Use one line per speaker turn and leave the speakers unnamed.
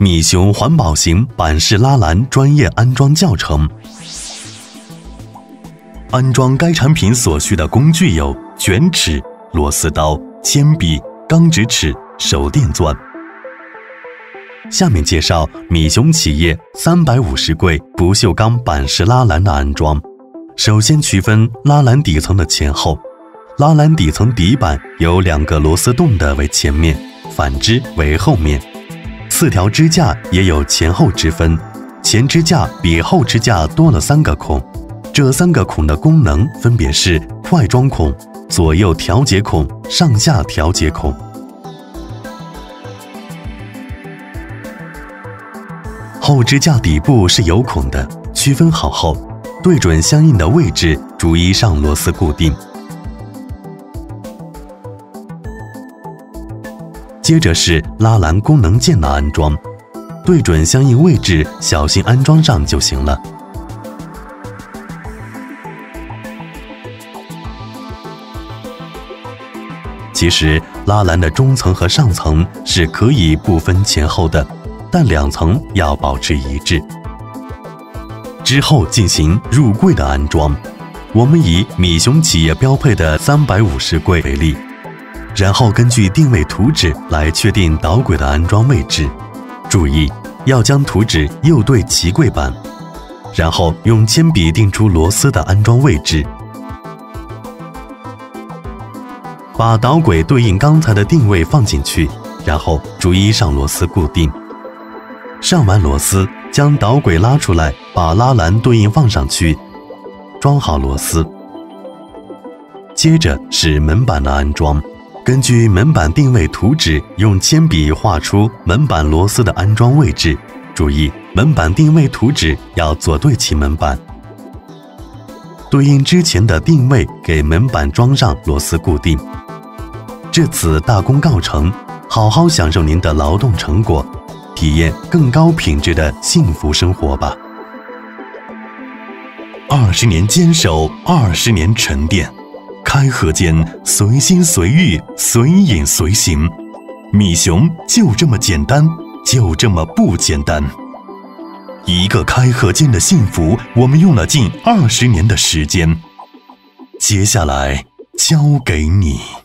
米熊环保型板式拉篮专业安装教程。安装该产品所需的工具有卷尺、螺丝刀、铅笔、钢直尺、手电钻。下面介绍米熊企业350柜不锈钢板式拉篮的安装。首先区分拉篮底层的前后。拉篮底层底板有2个螺丝洞的为前面，反之为后面。4条支架也有前后之分，前支架比后支架多了3个孔。这3个孔的功能分别是外装孔、左右调节孔、上下调节孔。后支架底部是有孔的，区分好后，对准相应的位置逐一上螺丝固定。接着是拉篮功能键的安装，对准相应位置，小心安装上就行了。其实拉篮的中层和上层是可以不分前后的，但2层要保持一致。之后进行入柜的安装，我们以米熊企业标配的350柜为例。然后根据定位图纸来确定导轨的安装位置，注意要将图纸右对齐柜板，然后用铅笔定出螺丝的安装位置，把导轨对应刚才的定位放进去，然后逐一上螺丝固定。上完螺丝，将导轨拉出来，把拉篮对应放上去，装好螺丝。接着是门板的安装。根据门板定位图纸，用铅笔画出门板螺丝的安装位置。注意，门板定位图纸要左对齐门板，对应之前的定位给门板装上螺丝固定。至此大功告成，好好享受您的劳动成果，体验更高品质的幸福生活吧。20年坚守，20年沉淀。开合间随心随欲，随饮随行。米熊就这么简单，就这么不简单。一个开合间的幸福，我们用了近20年的时间。接下来交给你。